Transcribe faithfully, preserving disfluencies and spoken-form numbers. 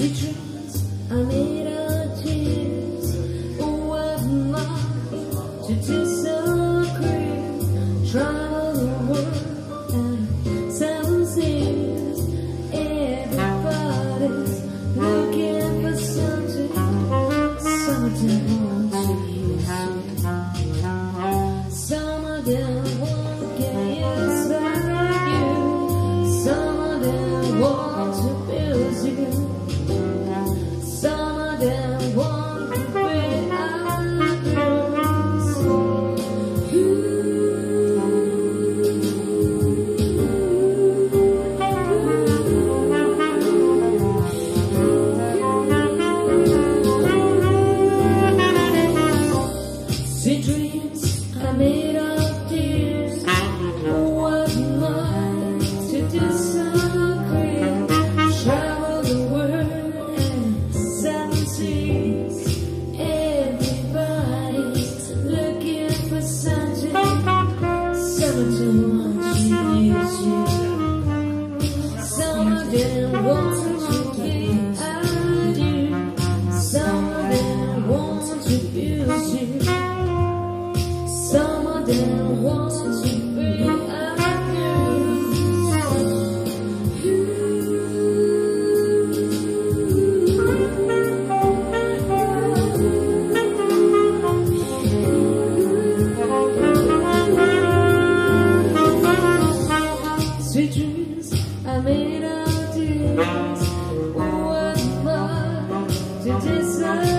Sweet dreams are made of tears. Oh, what am I to disagree? Travel the world and seven seas. Everybody's looking for something, something wants to use you. Some of them won't get used like you. Some of them want to abuse you. Some of them want to be others. Sweet dreams are made of tears. What am I to disagree? Travel the world and seven seas. Everybody's looking for something, something wants to use you. Some of them want to be at you. Some of them want to abuse you. Some of them want to be Sweet dreams are made of tears. What am I to decide?